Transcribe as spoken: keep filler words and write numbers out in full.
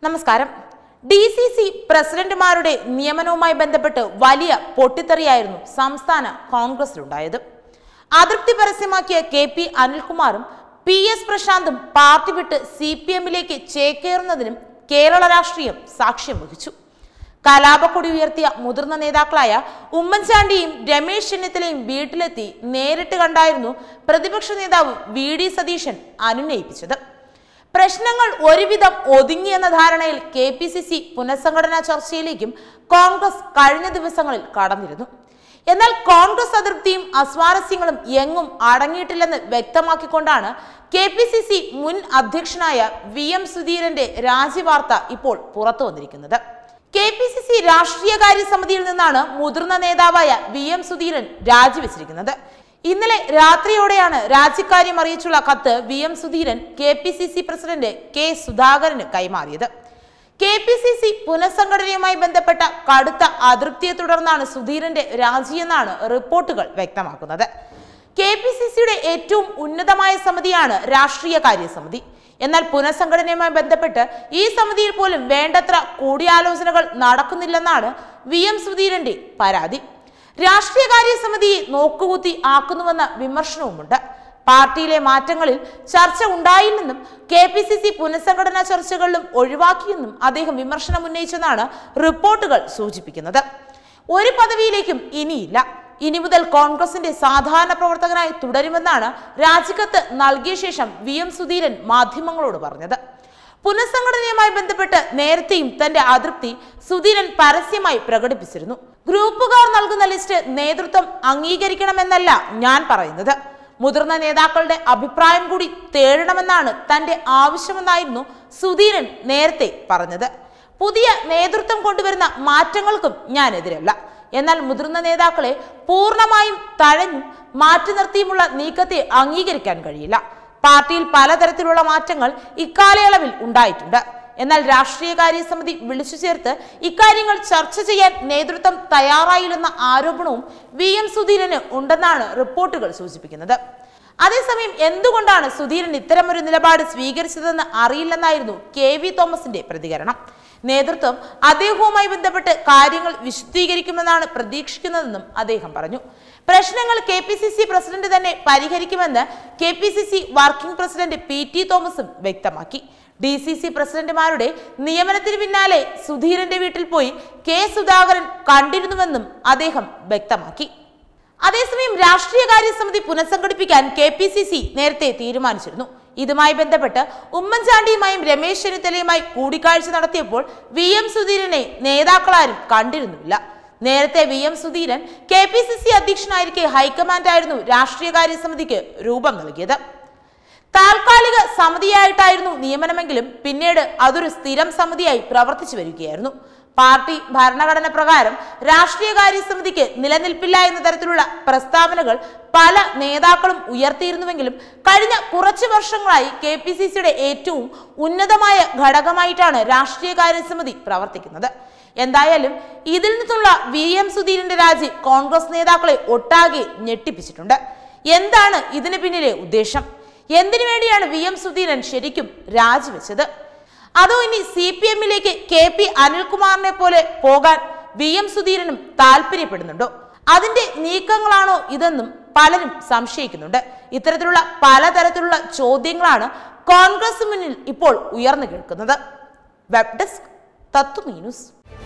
നമസ്കാരം. D C C പ്രസിഡന്റുമാരുടെ നിയമനവുമായി ബന്ധപ്പെട്ട് വലിയ പൊട്ടിത്തെറിയായിരുന്നു സംസ്ഥാന കോൺഗ്രസിലുണ്ടായത്. അതൃപ്തി പരസ്യമാക്കിയ കെ പി അനിൽകുമാറും പി എസ് പ്രശാന്തും പാർട്ടി വിട്ട് സി പി എമ്മിലേക്ക് ചേക്കേറുന്നതിനും കേരള രാഷ്ട്രീയം സാക്ഷ്യം വഹിച്ചു. കലാപക്കൊടി ഉയർത്തിയ മുതിർന്ന നേതാക്കളായ ഉമ്മൻചാണ്ടിയും രമേശ് ചെന്നിത്തലയും വീട്ടിലെത്തി നേരിട്ട് കണ്ടായിരുന്നു പ്രതിപക്ഷ നേതാവ് വി ഡി സതീശൻ അനുനയിപ്പിച്ചത്. പ്രശ്നങ്ങൾ ഒരുവിധം ഒതുങ്ങിയെന്ന ധാരണയിൽ കെ പി സി സി പുനഃസംഘടനാ ചർച്ചയിലേക്കും കോൺഗ്രസ് കഴിഞ്ഞ ദിവസങ്ങളിൽ കടന്നിരുന്നു. എന്നാൽ കോൺഗ്രസ് അതൃപ്തിയും അസ്വാരസ്യങ്ങളും എങ്ങും അടങ്ങിയിട്ടില്ലെന്ന് വ്യക്തമാക്കിക്കൊണ്ടാണ് കെ പി സി സി മുൻ അധ്യക്ഷനായ വി എം സുധീരന്റെ രാജിവാർത്ത ഇപ്പോൾ പുറത്തു വന്നിരിക്കുന്നത്. കെ പി സി സി രാഷ്ട്രീയകാര്യ സമിതിയിൽ നിന്നാണ് മുതിർന്ന നേതാവായ വി എം സുധീരൻ രാജിവെച്ചിരിക്കുന്നത്. ഇന്നലെ രാത്രിയോടെയാണ് രാജിക്കാര്യം അറിയിച്ചുള്ള കത്ത് V M Sudheeran K P C C president K സുധാകരന് കൈമാറിയത്. കെ പി സി സി പുനഃസംഘടനയുമായി ബന്ധപ്പെട്ട കടുത്ത അതൃപ്തിയെ തുടർന്നാണ് സുധീരന്റെ രാജിയെന്നാണ് റിപ്പോർട്ടുകൾ വ്യക്തമാക്കുന്നത്. കെ പി സി സിയുടെ ഏറ്റവും ഉന്നതമായ സമിതിയാണ് രാഷ്ട്രീയകാര്യ സമിതി. എന്നാൽ പുനഃസംഘടനയുമായി ബന്ധപ്പെട്ട് ഈ സമിതിയിൽ പോലും വേണ്ടത്ര കൂടിയാലോചനകൾ നടക്കുന്നില്ലെന്നാണ് വി എം സുധീരന്റെ പരാതി. രാഷ്ട്രീയകാര്യ സമിതിയെ നോക്കുകുത്തി ആക്കുന്നുവെന്ന വിമർശനവുമുണ്ട്. പാർട്ടിയിലെ മാറ്റങ്ങളിൽ ചർച്ച ഉണ്ടായില്ലെന്നും കെ പി സി സി പുനഃസംഘടനാ ചർച്ചകളിലും ഒഴിവാക്കിയെന്നും അദ്ദേഹം വിമർശനം ഉന്നയിച്ചെന്നാണ് റിപ്പോർട്ടുകൾ സൂചിപ്പിക്കുന്നത്. ഒരു പദവിയിലേക്കും ഇനിയില്ല, ഇനി മുതൽ കോൺഗ്രസിന്റെ സാധാരണ പ്രവർത്തകനായി തുടരുമെന്നാണ് രാജിക്കത്ത് നൽകിയ ശേഷം വി എം സുധീരൻ മാധ്യമങ്ങളോട് പറഞ്ഞത്. പുനഃസംഘടനയുമായി ബന്ധപ്പെട്ട് നേരത്തെയും തന്റെ അതൃപ്തി സുധീരൻ പരസ്യമായി പ്രകടിപ്പിച്ചിരുന്നു. ഗ്രൂപ്പുകാർ നൽകുന്ന ലിസ്റ്റ് നേതൃത്വം അംഗീകരിക്കണമെന്നല്ല ഞാൻ പറയുന്നത്, മുതിർന്ന നേതാക്കളുടെ അഭിപ്രായം കൂടി തേടണമെന്നാണ് തന്റെ ആവശ്യമെന്നായിരുന്നു സുധീരൻ നേരത്തെ പറഞ്ഞത്. പുതിയ നേതൃത്വം കൊണ്ടുവരുന്ന മാറ്റങ്ങൾക്കും ഞാൻ എതിരല്ല. എന്നാൽ മുതിർന്ന നേതാക്കളെ പൂർണ്ണമായും തഴഞ്ഞും മാറ്റി നിർത്തിയുമുള്ള നീക്കത്തെ അംഗീകരിക്കാൻ കഴിയില്ല. പാർട്ടിയിൽ പലതരത്തിലുള്ള മാറ്റങ്ങൾ ഇക്കാലയളവിൽ ഉണ്ടായിട്ടുണ്ട്. എന്നാൽ രാഷ്ട്രീയകാര്യ സമിതി വിളിച്ചു ചേർത്ത് ഇക്കാര്യങ്ങൾ ചർച്ച ചെയ്യാൻ നേതൃത്വം തയ്യാറായില്ലെന്ന ആരോപണവും വി എം സുധീരന് ഉണ്ടെന്നാണ് റിപ്പോർട്ടുകൾ സൂചിപ്പിക്കുന്നത്. അതേസമയം എന്തുകൊണ്ടാണ് സുധീരൻ ഇത്തരമൊരു നിലപാട് സ്വീകരിച്ചതെന്ന് അറിയില്ലെന്നായിരുന്നു കെ വി തോമസിന്റെ പ്രതികരണം. നേതൃത്വം അദ്ദേഹവുമായി ബന്ധപ്പെട്ട് കാര്യങ്ങൾ വിശദീകരിക്കുമെന്നാണ് പ്രതീക്ഷിക്കുന്നതെന്നും അദ്ദേഹം പറഞ്ഞു. പ്രശ്നങ്ങൾ K P C C president തന്നെ പരിഹരിക്കുമെന്ന് K P C C working president P T തോമസും വ്യക്തമാക്കി. ഡി സി സി പ്രസിഡന്റുമാരുടെ നിയമനത്തിന് പിന്നാലെ സുധീരന്റെ വീട്ടിൽ പോയി കെ സുധാകരൻ കണ്ടിരുന്നുവെന്നും അദ്ദേഹം വ്യക്തമാക്കി. അതേസമയം രാഷ്ട്രീയകാര്യ സമിതി പുനഃസംഘടിപ്പിക്കാൻ കെ പി സി സി നേരത്തെ തീരുമാനിച്ചിരുന്നു. ഇതുമായി ബന്ധപ്പെട്ട് ഉമ്മൻചാണ്ടിയുമായും രമേശ് ചെന്നിത്തലയുമായി കൂടിക്കാഴ്ച നടത്തിയപ്പോൾ വി എം സുധീരനെ നേതാക്കളാരും കണ്ടിരുന്നില്ല. നേരത്തെ V M Sudheeran K P C C അധ്യക്ഷനായിരിക്കെ ഹൈക്കമാൻഡായിരുന്നു രാഷ്ട്രീയകാര്യ സമിതിക്ക് രൂപം നൽകിയത്. താൽക്കാലിക സമിതിയായിട്ടായിരുന്നു നിയമനമെങ്കിലും പിന്നീട് അതൊരു സ്ഥിരം സമിതിയായി പ്രവർത്തിച്ചു വരികയായിരുന്നു. പാർട്ടി ഭരണഘടന പ്രകാരം രാഷ്ട്രീയകാര്യ സമിതിക്ക് നിലനിൽപ്പില്ല എന്ന തരത്തിലുള്ള പ്രസ്താവനകൾ പല നേതാക്കളും ഉയർത്തിയിരുന്നുവെങ്കിലും കഴിഞ്ഞ കുറച്ചു വർഷങ്ങളായി കെ പി സി സിയുടെ ഏറ്റവും ഉന്നതമായ ഘടകമായിട്ടാണ് രാഷ്ട്രീയകാര്യ സമിതി പ്രവർത്തിക്കുന്നത്. എന്തായാലും ഇതിൽ നിന്നുള്ള വി എം സുധീരന്റെ രാജി കോൺഗ്രസ് നേതാക്കളെ ഒട്ടാകെ ഞെട്ടിപ്പിച്ചിട്ടുണ്ട്. എന്താണ് ഇതിന് പിന്നിലെ ഉദ്ദേശം? എന്തിനു വേണ്ടിയാണ് വി എം സുധീരൻ ശരിക്കും രാജിവെച്ചത്? അതോ ഇനി സി പി എമ്മിലേക്ക് കെ പി അനിൽകുമാറിനെ പോലെ പോകാൻ വി എം സുധീരനും താല്പര്യപ്പെടുന്നുണ്ടോ? അതിന്റെ നീക്കങ്ങളാണോ ഇതെന്നും പലരും സംശയിക്കുന്നുണ്ട്. ഇത്തരത്തിലുള്ള പലതരത്തിലുള്ള ചോദ്യങ്ങളാണ് കോൺഗ്രസ് മുന്നിൽ ഇപ്പോൾ ഉയർന്നു കേൾക്കുന്നത്. Web desk Tatwamayi news.